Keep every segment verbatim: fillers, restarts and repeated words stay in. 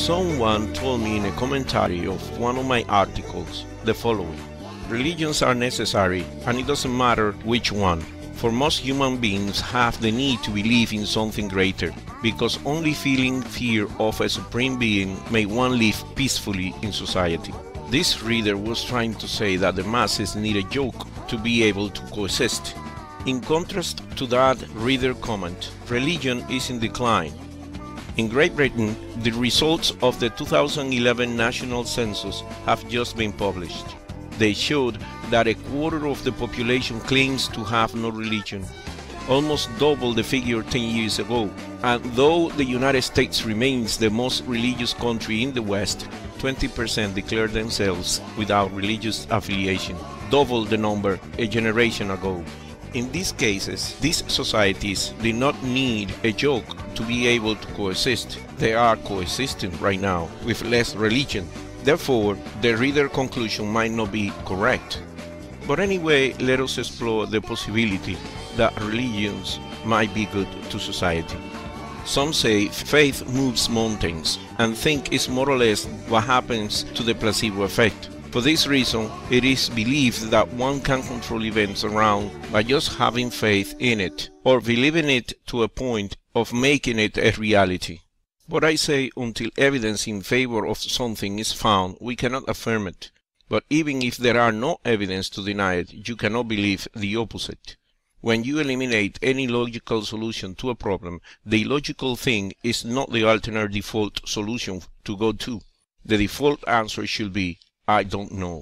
Someone told me in a commentary of one of my articles the following: religions are necessary, and it doesn't matter which one, for most human beings have the need to believe in something greater, because only feeling fear of a supreme being may one live peacefully in society. This reader was trying to say that the masses need a joke to be able to coexist. In contrast to that reader comment, religion is in decline. In Great Britain, the results of the two thousand eleven national census have just been published. They showed that a quarter of the population claims to have no religion, almost double the figure ten years ago. And though the United States remains the most religious country in the West, twenty percent declare themselves without religious affiliation, double the number a generation ago. In these cases, these societies did not need a joke to be able to coexist. They are coexisting right now with less religion. Therefore, the reader conclusion might not be correct. But anyway, let us explore the possibility that religions might be good to society. Some say faith moves mountains, and think it's more or less what happens to the placebo effect. For this reason, it is believed that one can control events around by just having faith in it, or believing it to a point of making it a reality. But I say, until evidence in favor of something is found, we cannot affirm it. But even if there are no evidence to deny it, you cannot believe the opposite. When you eliminate any logical solution to a problem, the illogical thing is not the alternate default solution to go to. The default answer should be, I don't know.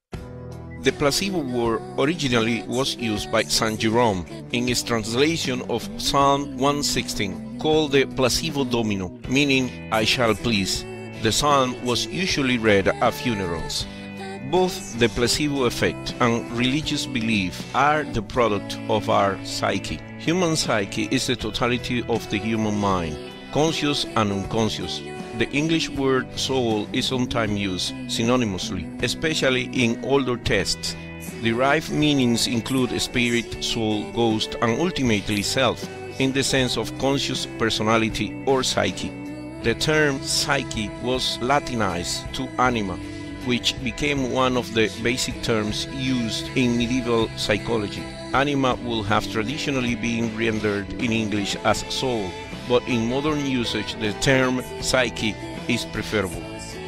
The placebo word originally was used by Saint Jerome in his translation of Psalm one sixteen, called the placebo domino, meaning I shall please. The psalm was usually read at funerals. Both the placebo effect and religious belief are the product of our psyche. Human psyche is the totality of the human mind, conscious and unconscious. The English word soul is sometimes used synonymously, especially in older texts. Derived meanings include spirit, soul, ghost, and ultimately self, in the sense of conscious personality or psyche. The term psyche was Latinized to anima, which became one of the basic terms used in medieval psychology. Anima would have traditionally been rendered in English as soul, but in modern usage the term psyche is preferable.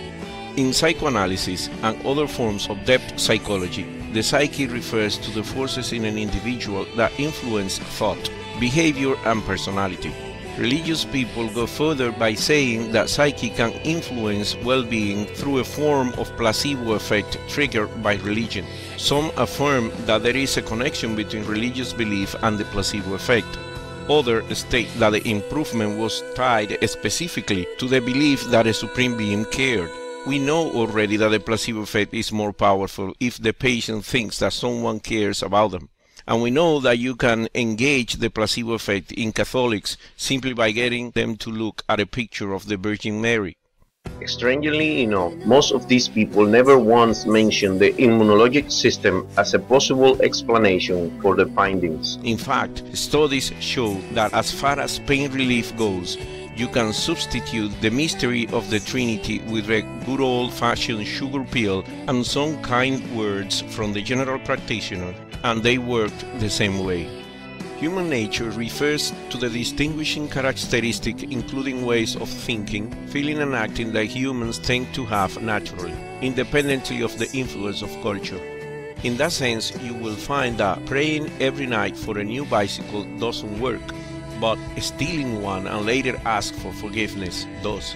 In psychoanalysis and other forms of depth psychology, the psyche refers to the forces in an individual that influence thought, behavior, and personality. Religious people go further by saying that psyche can influence well-being through a form of placebo effect triggered by religion. Some affirm that there is a connection between religious belief and the placebo effect. Others state that the improvement was tied specifically to the belief that a supreme being cared. We know already that the placebo effect is more powerful if the patient thinks that someone cares about them. And we know that you can engage the placebo effect in Catholics simply by getting them to look at a picture of the Virgin Mary. Strangely enough, most of these people never once mentioned the immunologic system as a possible explanation for the findings. In fact, studies show that as far as pain relief goes, you can substitute the mystery of the Trinity with a good old-fashioned sugar pill and some kind words from the general practitioner, and they worked the same way. Human nature refers to the distinguishing characteristic including ways of thinking, feeling and acting that humans tend to have naturally, independently of the influence of culture. In that sense, you will find that praying every night for a new bicycle doesn't work, but stealing one and later ask for forgiveness does.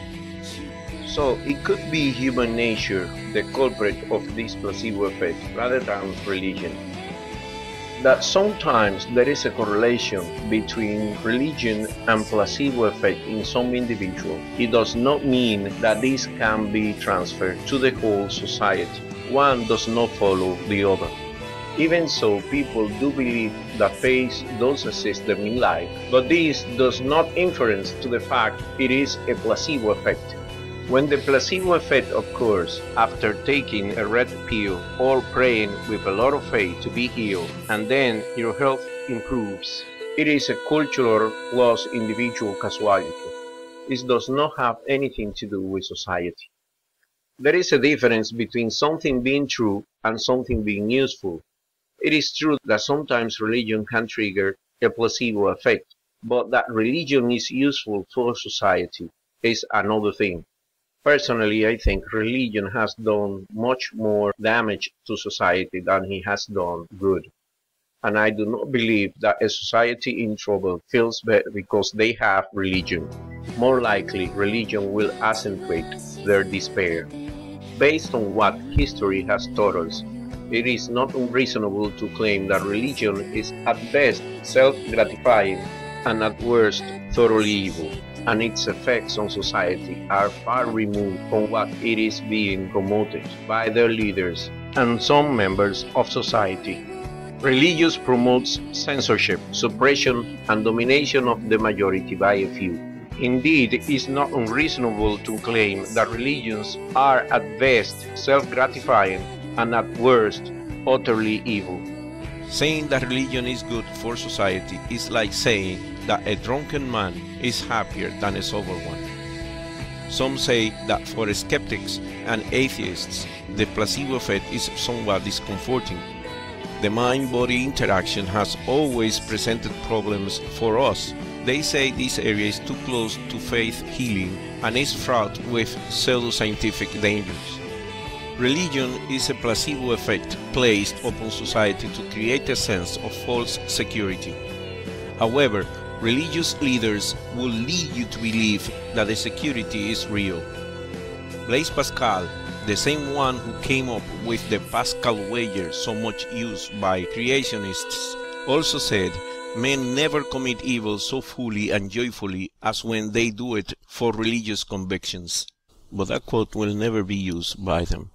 So it could be human nature the culprit of this placebo effect rather than religion. That sometimes there is a correlation between religion and placebo effect in some individual, it does not mean that this can be transferred to the whole society. One does not follow the other. Even so, people do believe that faith does assist them in life, but this does not inference to the fact it is a placebo effect. When the placebo effect occurs after taking a red pill or praying with a lot of faith to be healed, and then your health improves, it is a cultural plus individual causality. it does not have anything to do with society. There is a difference between something being true and something being useful. It is true that sometimes religion can trigger a placebo effect, but that religion is useful for society is another thing. Personally, I think religion has done much more damage to society than it has done good. And I do not believe that a society in trouble feels better because they have religion. More likely, religion will accentuate their despair. Based on what history has taught us, it is not unreasonable to claim that religion is at best self-gratifying and at worst thoroughly evil, and its effects on society are far removed from what it is being promoted by their leaders and some members of society. Religion promotes censorship, suppression, and domination of the majority by a few. Indeed, it is not unreasonable to claim that religions are at best self-gratifying and at worst utterly evil. Saying that religion is good for society is like saying that a drunken man is happier than a sober one. Some say that for skeptics and atheists, the placebo effect is somewhat discomforting. The mind-body interaction has always presented problems for us. They say this area is too close to faith healing and is fraught with pseudoscientific dangers. Religion is a placebo effect placed upon society to create a sense of false security. However, religious leaders will lead you to believe that the security is real. Blaise Pascal, the same one who came up with the Pascal wager so much used by creationists, also said, "Men never commit evil so fully and joyfully as when they do it for religious convictions." But that quote will never be used by them.